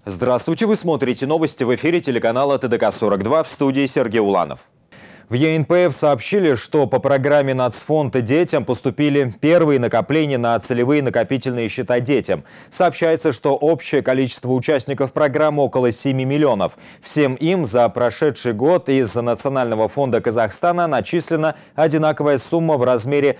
Здравствуйте, вы смотрите новости в эфире телеканала ТДК-42, в студии Сергей Уланов. В ЕНПФ сообщили, что по программе Нацфонда детям поступили первые накопления на целевые накопительные счета детям. Сообщается, что общее количество участников программы около 7 миллионов. Всем им за прошедший год из Национального фонда Казахстана начислена одинаковая сумма в размере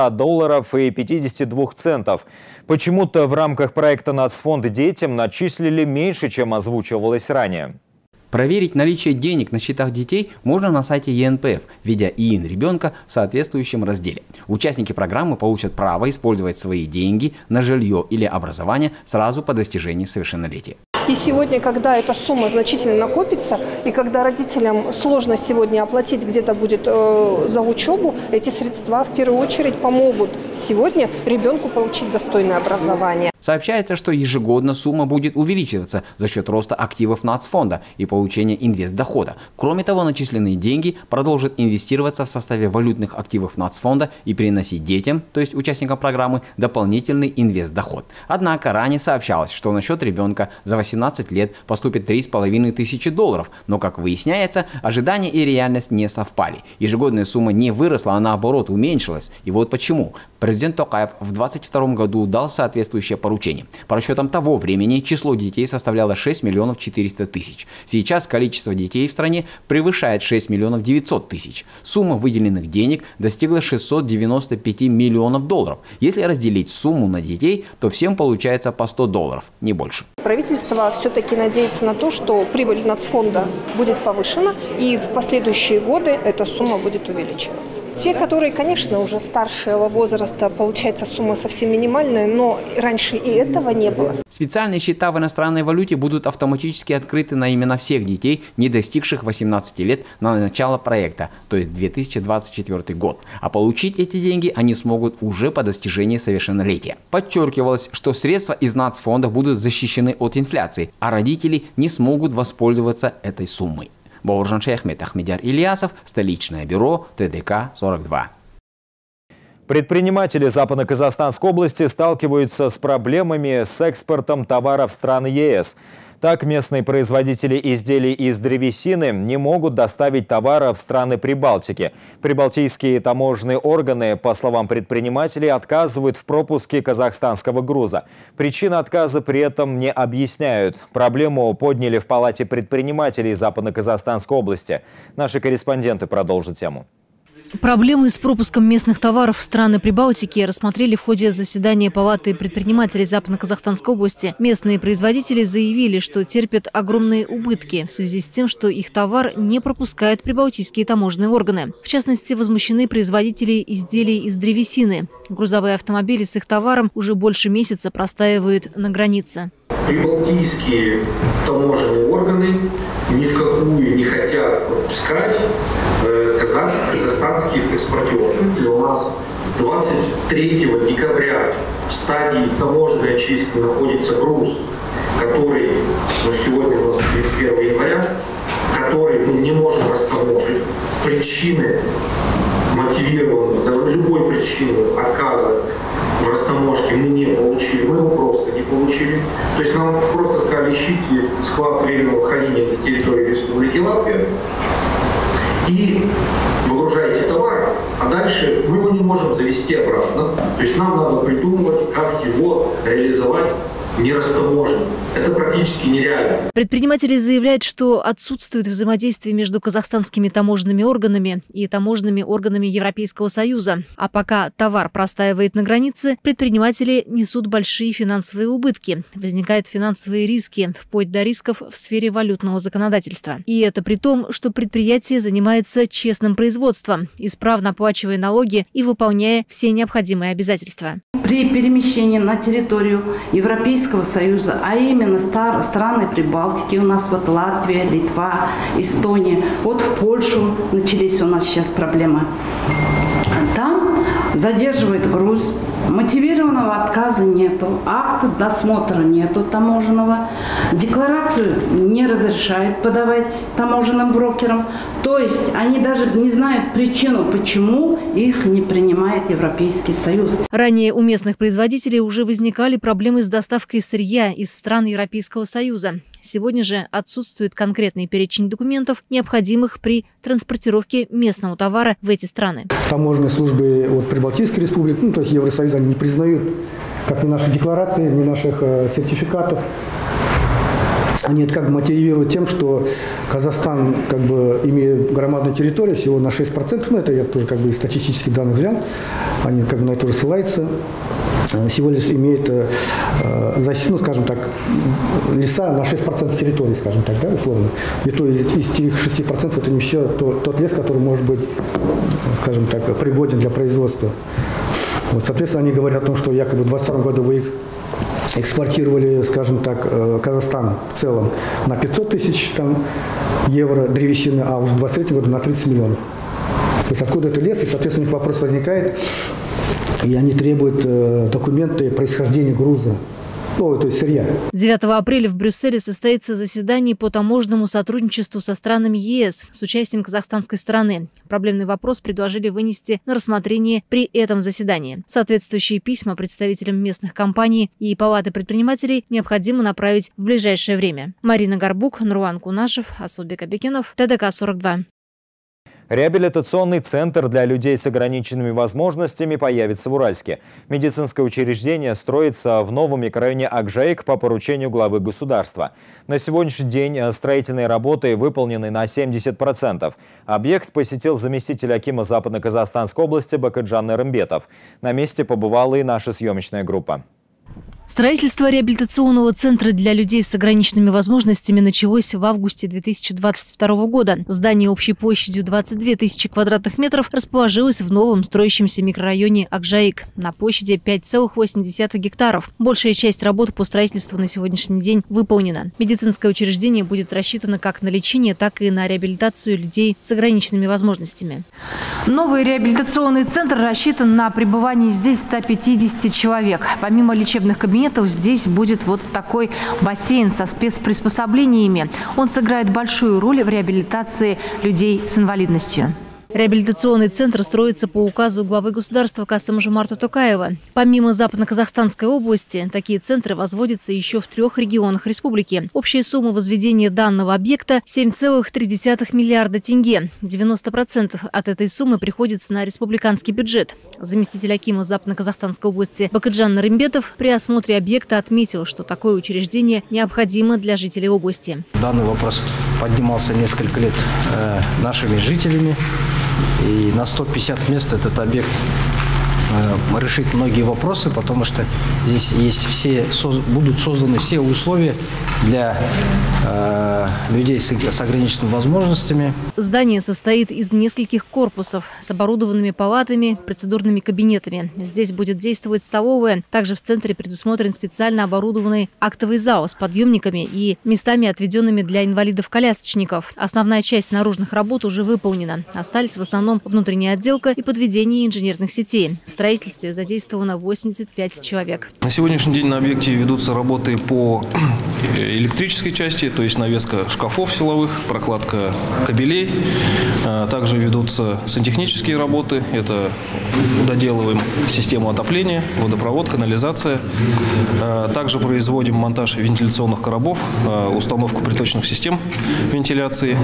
$100 и 52 центов. Почему-то в рамках проекта Нацфонда детям начислили меньше, чем озвучивалось ранее. Проверить наличие денег на счетах детей можно на сайте ЕНПФ, введя ИИН ребенка в соответствующем разделе. Участники программы получат право использовать свои деньги на жилье или образование сразу по достижении совершеннолетия. И сегодня, когда эта сумма значительно накопится, и когда родителям сложно сегодня оплатить где-то будет за учебу, эти средства в первую очередь помогут сегодня ребенку получить достойное образование. Сообщается, что ежегодно сумма будет увеличиваться за счет роста активов Нацфонда и получения инвестдохода. Кроме того, начисленные деньги продолжат инвестироваться в составе валютных активов Нацфонда и приносить детям, то есть участникам программы, дополнительный инвестдоход. Однако ранее сообщалось, что на счет ребенка за 18 лет поступит $3500, но, как выясняется, ожидания и реальность не совпали. Ежегодная сумма не выросла, а наоборот уменьшилась. И вот почему. Президент Токаев в 2022 году дал соответствующее поручение. По расчетам того времени число детей составляло 6 400 000. Сейчас количество детей в стране превышает 6 900 000. Сумма выделенных денег достигла $695 миллионов. Если разделить сумму на детей, то всем получается по $100, не больше. Правительство все-таки надеется на то, что прибыль Нацфонда будет повышена, и в последующие годы эта сумма будет увеличиваться. Те, которые, конечно, уже старшего возраста, получается сумма совсем минимальная, но раньше и этого не было. Специальные счета в иностранной валюте будут автоматически открыты на имена всех детей, не достигших 18 лет на начало проекта, то есть 2024 год. А получить эти деньги они смогут уже по достижении совершеннолетия. Подчеркивалось, что средства из Нацфонда будут защищены от инфляции, а родители не смогут воспользоваться этой суммой. Бауыржан Шейхмет, Ахмедяр Ильясов, столичное бюро ТДК-42. Предприниматели Западно-Казахстанской области сталкиваются с проблемами с экспортом товаров в страны ЕС. Так, местные производители изделий из древесины не могут доставить товары в страны Прибалтики. Прибалтийские таможенные органы, по словам предпринимателей, отказывают в пропуске казахстанского груза. Причины отказа при этом не объясняют. Проблему подняли в Палате предпринимателей Западно-Казахстанской области. Наши корреспонденты продолжат тему. Проблемы с пропуском местных товаров в страны Прибалтики рассмотрели в ходе заседания Палаты предпринимателей Западно-Казахстанской области. Местные производители заявили, что терпят огромные убытки в связи с тем, что их товар не пропускают прибалтийские таможенные органы. В частности, возмущены производители изделий из древесины. Грузовые автомобили с их товаром уже больше месяца простаивают на границе. Прибалтийские таможенные органы ни в какую не хотят пропускать казахстанских экспортеров. И у нас с 23 декабря в стадии таможенной очистки находится груз, который, сегодня у нас 31 января, который мы не можем растаможить. Причины мотивированы, любой причины отказа в растаможке мы не получили, мы его просто не получили. То есть нам просто сказали, ищите склад временного хранения на территории Республики Латвия и выгружаете товар, а дальше мы его не можем завести обратно. То есть нам надо придумывать, как его реализовать не растаможен. Это практически нереально. Предприниматели заявляют, что отсутствует взаимодействие между казахстанскими таможенными органами и таможенными органами Европейского Союза. А пока товар простаивает на границе, предприниматели несут большие финансовые убытки. Возникают финансовые риски, вплоть до рисков в сфере валютного законодательства. И это при том, что предприятие занимается честным производством, исправно оплачивая налоги и выполняя все необходимые обязательства. При перемещении на территорию Европейского Союза, а именно страны Прибалтики, у нас вот Латвия, Литва, Эстония, вот в Польшу начались у нас сейчас проблемы. Там задерживает груз, мотивированного отказа нету, акта досмотра нету таможенного, декларацию не разрешают подавать таможенным брокерам. То есть они даже не знают причину, почему их не принимает Европейский Союз. Ранее у местных производителей уже возникали проблемы с доставкой сырья из стран Европейского Союза. Сегодня же отсутствует конкретный перечень документов, необходимых при транспортировке местного товара в эти страны. Таможенные службы Прибалтийской республики, то есть Евросоюз, они не признают как ни наши декларации, ни наших сертификатов. Они это мотивируют тем, что Казахстан имеет громадную территорию, всего на 6%, это я тоже из статистических данных взял, они на это уже ссылаются. Всего лишь имеет защиту, леса на 6% территории, условно. И то из этих 6% это не еще тот лес, который может быть, пригоден для производства. Соответственно, они говорят о том, что якобы в 2022 году вы экспортировали, Казахстан в целом на 500 тысяч евро древесины, а уже в 2023 году на 30 миллионов. То есть откуда это лес? И, соответственно, у них вопрос возникает, и они требуют документы происхождения груза, то есть сырья. 9 апреля в Брюсселе состоится заседание по таможенному сотрудничеству со странами ЕС с участием казахстанской стороны. Проблемный вопрос предложили вынести на рассмотрение при этом заседании. Соответствующие письма представителям местных компаний и палаты предпринимателей необходимо направить в ближайшее время. Марина Горбук, Нурлан Кунашев, Асылбек Абекенов, ТДК-42. Реабилитационный центр для людей с ограниченными возможностями появится в Уральске. Медицинское учреждение строится в новом микрорайоне Акжаик по поручению главы государства. На сегодняшний день строительные работы выполнены на 70%. Объект посетил заместитель акима Западно-Казахстанской области Бакытжан Нарымбетов. На месте побывала и наша съемочная группа. Строительство реабилитационного центра для людей с ограниченными возможностями началось в августе 2022 года. Здание общей площадью 22 тысячи квадратных метров расположилось в новом строящемся микрорайоне Акжаик на площади 5,8 гектаров. Большая часть работ по строительству на сегодняшний день выполнена. Медицинское учреждение будет рассчитано как на лечение, так и на реабилитацию людей с ограниченными возможностями. Новый реабилитационный центр рассчитан на пребывание здесь 150 человек. Помимо лечебных кабинетов, здесь будет вот такой бассейн со спецприспособлениями. Он сыграет большую роль в реабилитации людей с инвалидностью. Реабилитационный центр строится по указу главы государства Касым-Жомарта Токаева. Помимо Западно-Казахстанской области, такие центры возводятся еще в 3 регионах республики. Общая сумма возведения данного объекта – 7,3 миллиарда тенге. 90% от этой суммы приходится на республиканский бюджет. Заместитель акима Западно-Казахстанской области Бакытжан Нарымбетов при осмотре объекта отметил, что такое учреждение необходимо для жителей области. Данный вопрос поднимался несколько лет нашими жителями. И на 150 мест этот объект решит многие вопросы, потому что здесь будут созданы все условия для людей с ограниченными возможностями. Здание состоит из нескольких корпусов с оборудованными палатами, процедурными кабинетами. Здесь будет действовать столовая. Также в центре предусмотрен специально оборудованный актовый зал с подъемниками и местами, отведенными для инвалидов-колясочников. Основная часть наружных работ уже выполнена. Остались в основном внутренняя отделка и подведение инженерных сетей. В строительстве задействовано 85 человек. На сегодняшний день на объекте ведутся работы по электрической части, то есть навеска шкафов силовых, прокладка кабелей. Также ведутся сантехнические работы. Это доделываем систему отопления, водопровод, канализация. Также производим монтаж вентиляционных коробов, установку приточных систем вентиляции,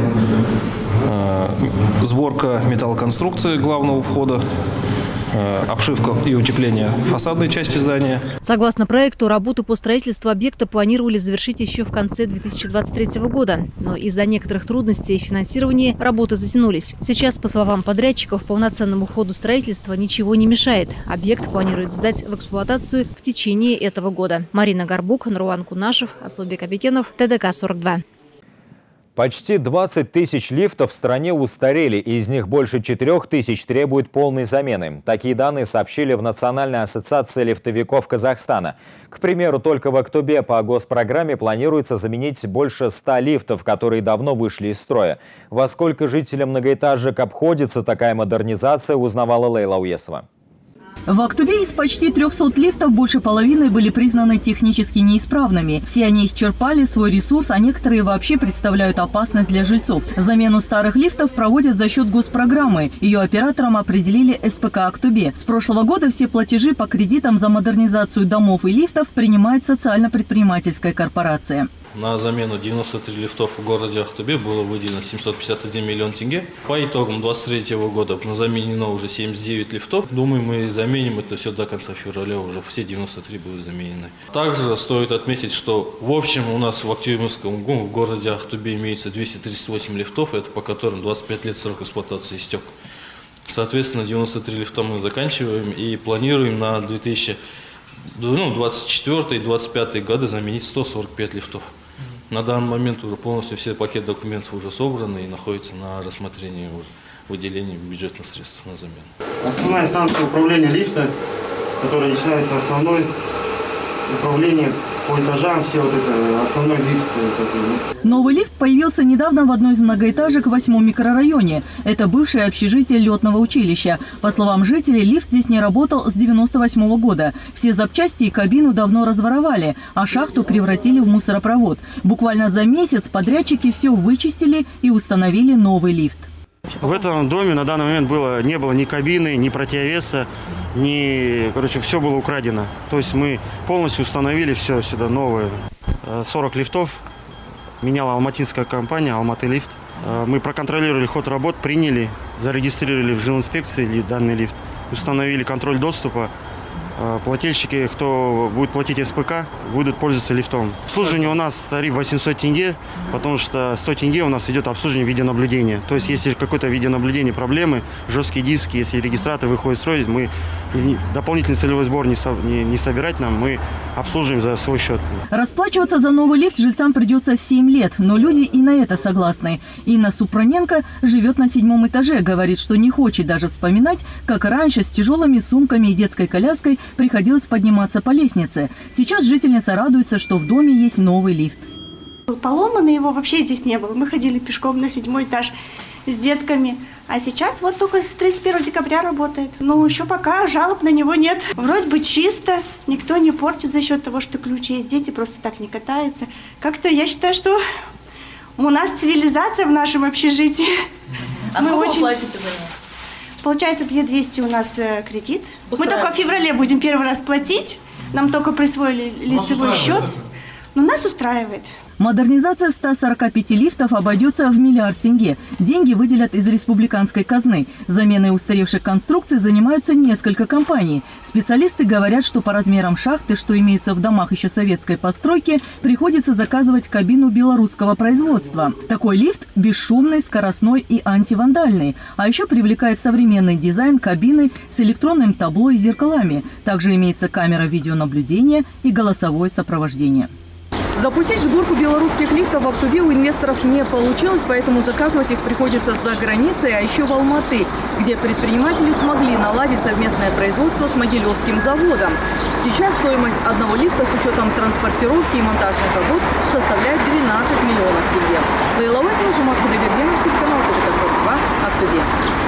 сборка металлоконструкции главного входа, обшивка и утепление фасадной части здания. Согласно проекту, работы по строительству объекта планировали завершить еще в конце 2023 года. Но из-за некоторых трудностей в финансировании работы затянулись. Сейчас, по словам подрядчиков, полноценному ходу строительства ничего не мешает. Объект планируют сдать в эксплуатацию в течение этого года. Марина Горбук, Нурлан Кунашев, Асылбек Абекенов, ТДК-42. Почти 20 тысяч лифтов в стране устарели, и из них больше 4 тысяч требуют полной замены. Такие данные сообщили в Национальной ассоциации лифтовиков Казахстана. К примеру, только в октябре по госпрограмме планируется заменить больше 100 лифтов, которые давно вышли из строя. Во сколько жителям многоэтажек обходится такая модернизация, узнавала Лейла Уесова. В Актубе из почти 300 лифтов больше половины были признаны технически неисправными. Все они исчерпали свой ресурс, а некоторые вообще представляют опасность для жильцов. Замену старых лифтов проводят за счет госпрограммы. Ее оператором определили СПК Актубе. С прошлого года все платежи по кредитам за модернизацию домов и лифтов принимает социально-предпринимательская корпорация. На замену 93 лифтов в городе Актубе было выделено 751 миллион тенге. По итогам 2023 года заменено уже 79 лифтов. Думаю, мы заменим это все до конца февраля, уже все 93 будут заменены. Также стоит отметить, что в общем у нас в Актюбинском ГУМ в городе Актубе имеется 238 лифтов, это по которым 25 лет срок эксплуатации истек. Соответственно, 93 лифта мы заканчиваем и планируем на 2024 и 2025 годы заменить 145 лифтов. На данный момент уже полностью все пакеты документов уже собраны и находятся на рассмотрении выделения бюджетных средств на замену. Основная станция управления лифта, которая начинается основной управление по этажам, все вот это, основной лифт. Новый лифт появился недавно в одной из многоэтажек в 8-м микрорайоне. Это бывшее общежитие летного училища. По словам жителей, лифт здесь не работал с 1998 года. Все запчасти и кабину давно разворовали, а шахту превратили в мусоропровод. Буквально за месяц подрядчики все вычистили и установили новый лифт. В этом доме на данный момент не было ни кабины, ни противовеса, все было украдено. То есть мы полностью установили все сюда новое. 40 лифтов меняла алматинская компания «Алматы лифт». Мы проконтролировали ход работ, приняли, зарегистрировали в жилинспекции данный лифт, установили контроль доступа. Плательщики, кто будет платить СПК, будут пользоваться лифтом. Обслуживание у нас тариф 800 тенге, потому что 100 тенге у нас идет обслуживание видеонаблюдения. То есть, если какое-то видеонаблюдение проблемы, жесткие диски, если регистратор выходит строить, мы дополнительный целевой сбор не собирать нам, мы обслуживаем за свой счет. Расплачиваться за новый лифт жильцам придется 7 лет, но люди и на это согласны. Инна Супроненко живет на 7-м этаже, говорит, что не хочет даже вспоминать, как раньше с тяжелыми сумками и детской коляской приходилось подниматься по лестнице. Сейчас жительница радуется, что в доме есть новый лифт. Поломанный его вообще здесь не было. Мы ходили пешком на 7-й этаж с детками. А сейчас вот только с 31 декабря работает. Ну, еще пока жалоб на него нет. Вроде бы чисто, никто не портит за счет того, что ключи есть. Дети просто так не катаются. Как-то я считаю, что у нас цивилизация в нашем общежитии. А сколько платите за него? Получается, 2200 у нас кредит. Мы только в феврале будем первый раз платить. Нам только присвоили лицевой счет. Но нас устраивает. Модернизация 145 лифтов обойдется в 1 миллиард тенге. Деньги выделят из республиканской казны. Заменой устаревших конструкций занимаются несколько компаний. Специалисты говорят, что по размерам шахты, что имеются в домах еще советской постройки, приходится заказывать кабину белорусского производства. Такой лифт бесшумный, скоростной и антивандальный. А еще привлекает современный дизайн кабины с электронным табло и зеркалами. Также имеется камера видеонаблюдения и голосовое сопровождение. Запустить сборку белорусских лифтов в Актубе у инвесторов не получилось, поэтому заказывать их приходится за границей, а еще в Алматы, где предприниматели смогли наладить совместное производство с Могилевским заводом. Сейчас стоимость одного лифта с учетом транспортировки и монтажных работ составляет 12 миллионов тенге. Телеканал ТДК-42, Актубе.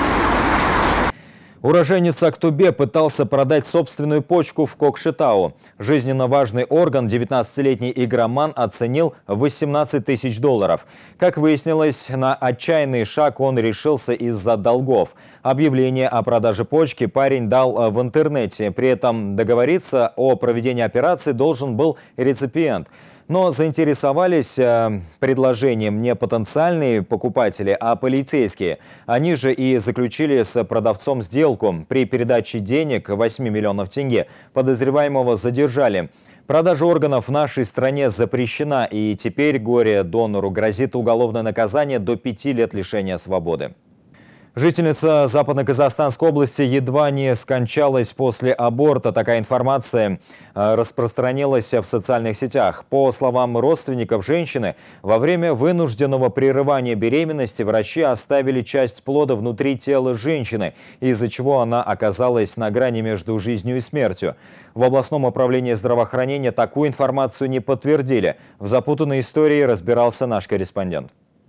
Уроженец Актубе пытался продать собственную почку в Кокшетау. Жизненно важный орган 19-летний игроман оценил в 18 тысяч долларов. Как выяснилось, на отчаянный шаг он решился из-за долгов. Объявление о продаже почки парень дал в интернете. При этом договориться о проведении операции должен был реципиент. Но заинтересовались предложением не потенциальные покупатели, а полицейские. Они же и заключили с продавцом сделку. При передаче денег 8 миллионов тенге подозреваемого задержали. Продажа органов в нашей стране запрещена, и теперь горе-донору грозит уголовное наказание до 5 лет лишения свободы. Жительница Западно-Казахстанской области едва не скончалась после аборта. Такая информация распространилась в социальных сетях. По словам родственников женщины, во время вынужденного прерывания беременности врачи оставили часть плода внутри тела женщины, из-за чего она оказалась на грани между жизнью и смертью. В областном управлении здравоохранения такую информацию не подтвердили. В запутанной истории разбирался наш корреспондент.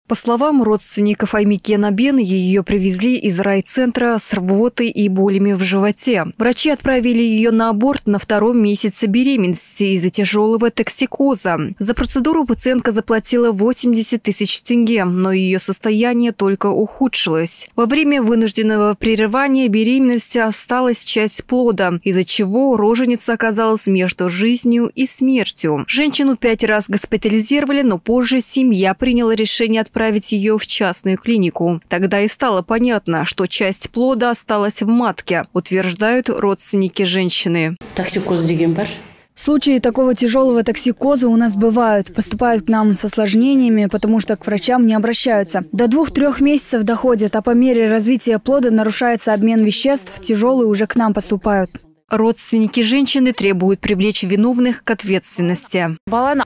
По словам родственников Аймики Анабен, ее привезли из райцентра с рвотой и болями в животе. Врачи отправили ее на аборт на 2-м месяце беременности из-за тяжелого токсикоза. За процедуру пациентка заплатила 80 тысяч тенге, но ее состояние только ухудшилось. Во время вынужденного прерывания беременности осталась часть плода, из-за чего роженица оказалась между жизнью и смертью. Женщину 5 раз госпитализировали, но позже семья приняла решение отправить ее в частную клинику. Тогда и стало понятно, что часть плода осталась в матке, утверждают родственники женщины. Случаи такого тяжелого токсикоза у нас бывают. Поступают к нам с осложнениями, потому что к врачам не обращаются. До 2-3 месяцев доходят, а по мере развития плода нарушается обмен веществ, тяжелые уже к нам поступают. Родственники женщины требуют привлечь виновных к ответственности.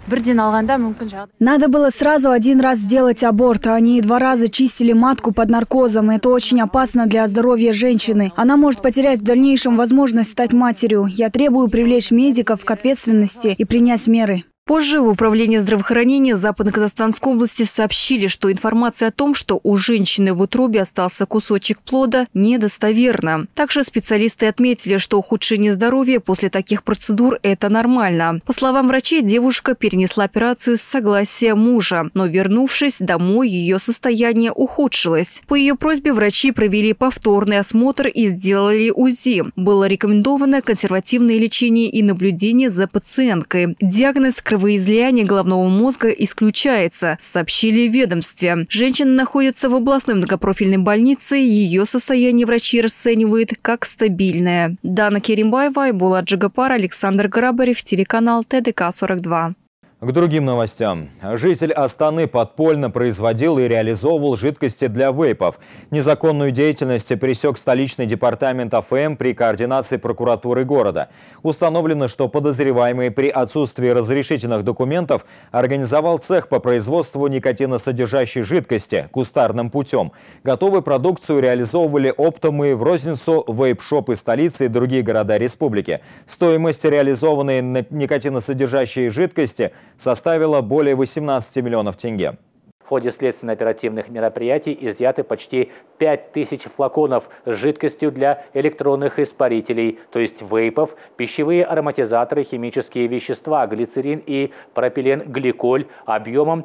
Надо было сразу 1 раз сделать аборт, а они 2 раза чистили матку под наркозом. Это очень опасно для здоровья женщины. Она может потерять в дальнейшем возможность стать матерью. Я требую привлечь медиков к ответственности и принять меры. Позже в Управлении здравоохранения Западно-Казахстанской области сообщили, что информация о том, что у женщины в утробе остался кусочек плода, недостоверна. Также специалисты отметили, что ухудшение здоровья после таких процедур – это нормально. По словам врачей, девушка перенесла операцию с согласия мужа, но, вернувшись домой, ее состояние ухудшилось. По ее просьбе врачи провели повторный осмотр и сделали УЗИ. Было рекомендовано консервативное лечение и наблюдение за пациенткой. Диагноз кровоизлияние головного мозга исключается, сообщили в ведомстве. Женщина находится в областной многопрофильной больнице, ее состояние врачи расценивают как стабильное. Дана Керимбаева, Айбулат Джигапар, Александр Грабарев, телеканал ТДК-42. К другим новостям. Житель Астаны подпольно производил и реализовывал жидкости для вейпов. Незаконную деятельность пресек столичный департамент АФМ при координации прокуратуры города. Установлено, что подозреваемый при отсутствии разрешительных документов организовал цех по производству никотиносодержащей жидкости кустарным путем. Готовую продукцию реализовывали оптом и в розницу вейп-шопы столицы и другие города республики. Стоимость реализованной никотиносодержащей жидкости составила более 18 миллионов тенге. В ходе следственно-оперативных мероприятий изъяты почти 5000 флаконов с жидкостью для электронных испарителей, то есть вейпов, пищевые ароматизаторы, химические вещества, глицерин и пропиленгликоль объемом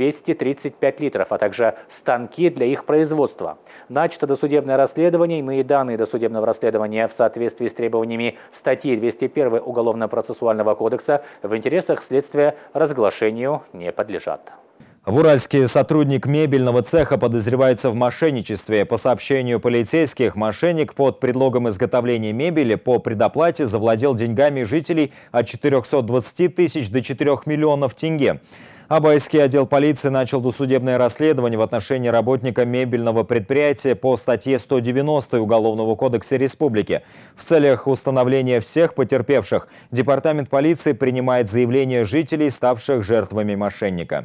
235 литров, а также станки для их производства. Начато досудебное расследование. Иные данные досудебного расследования в соответствии с требованиями статьи 201 Уголовно-процессуального кодекса в интересах следствия разглашению не подлежат. В Уральске сотрудник мебельного цеха подозревается в мошенничестве. По сообщению полицейских, мошенник под предлогом изготовления мебели по предоплате завладел деньгами жителей от 420 тысяч до 4 миллионов тенге. Абайский отдел полиции начал досудебное расследование в отношении работника мебельного предприятия по статье 190 Уголовного кодекса республики. В целях установления всех потерпевших департамент полиции принимает заявления жителей, ставших жертвами мошенника.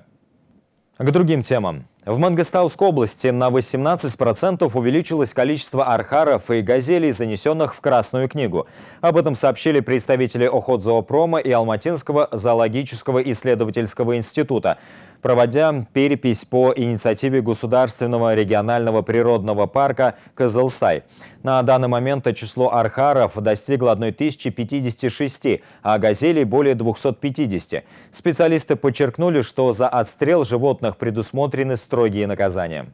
К другим темам. В Мангостауской области на 18% увеличилось количество архаров и газелей, занесенных в Красную книгу. Об этом сообщили представители Охотзоопрома и Алматинского зоологического исследовательского института, проводя перепись по инициативе Государственного регионального природного парка Кызылсай. На данный момент число архаров достигло 1056, а газелей более 250. Специалисты подчеркнули, что за отстрел животных предусмотрены строгие наказания.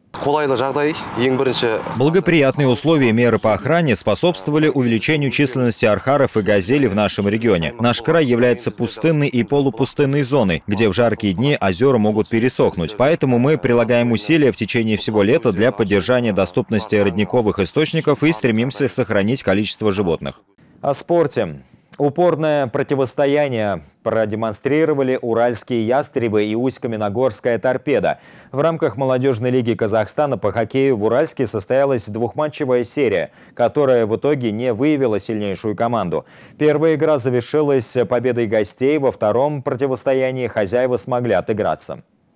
Благоприятные условия и меры по охране способствовали увеличению численности архаров и газелей в нашем регионе. Наш край является пустынной и полупустынной зоной, где в жаркие дни озера могут пересохнуть. Поэтому мы прилагаем усилия в течение всего лета для поддержания доступности родниковых источников и стремимся сохранить количество животных. О спорте. Упорное противостояние продемонстрировали уральские ястребы и Усть-Каменогорская торпеда. В рамках молодежной лиги Казахстана по хоккею в Уральске состоялась двухматчевая серия, которая в итоге не выявила сильнейшую команду. Первая игра завершилась победой гостей, во втором противостоянии хозяева смогли отыграться.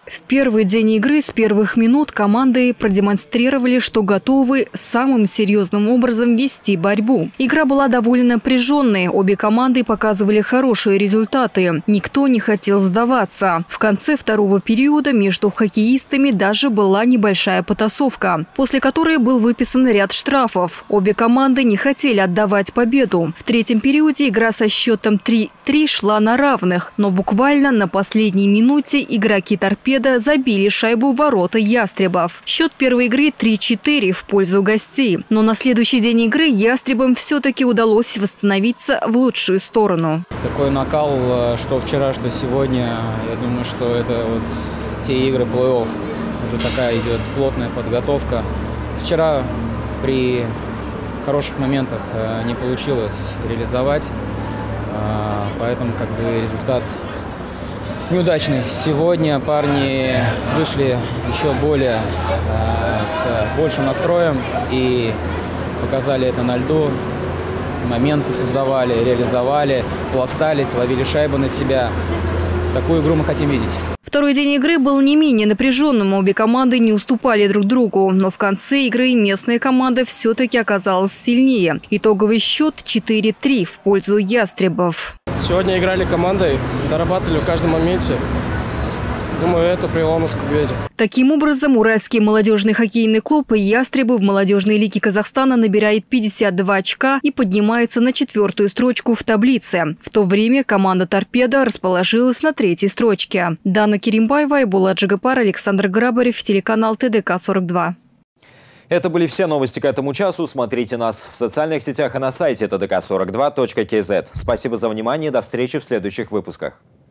В первый день игры с первых минут команды продемонстрировали, что готовы самым серьезным образом вести борьбу. Игра была довольно напряженной, обе команды показывали хорошие результаты. Никто не хотел сдаваться. В конце второго периода между хоккеистами даже была небольшая потасовка, после которой был выписан ряд штрафов. Обе команды не хотели отдавать победу. В третьем периоде игра со счетом 3-3 шла на равных, но буквально на последней минуте игроки «Торпедо» забили шайбу в ворота ястребов. Счет первой игры 3-4 в пользу гостей. Но на следующий день игры ястребам все-таки удалось восстановиться в лучшую сторону. Такой накал, что вчера, что сегодня. Я думаю, что это вот те игры плей-офф. Уже такая идет плотная подготовка. Вчера при хороших моментах не получилось реализовать. Поэтому результат неудачный. Сегодня парни вышли еще более с большим настроем и показали это на льду. Моменты создавали, реализовали, пластались, ловили шайбы на себя. Такую игру мы хотим видеть. Второй день игры был не менее напряженным, обе команды не уступали друг другу. Но в конце игры местная команда все-таки оказалась сильнее. Итоговый счет 4-3 в пользу ястребов. Сегодня играли командой, дорабатывали в каждом моменте. Думаю, это привело нас к победе. Таким образом, Уральский молодежный хоккейный клуб «Ястребы» в молодежной лиге Казахстана набирает 52 очка и поднимается на 4-ю строчку в таблице. В то время команда «Торпедо» расположилась на 3-й строчке. Дана Керимбаева, Айбулат Джигапар, Александр Грабарев, телеканал ТДК-42. Это были все новости к этому часу. Смотрите нас в социальных сетях и на сайте tdk42.kz. Спасибо за внимание. До встречи в следующих выпусках.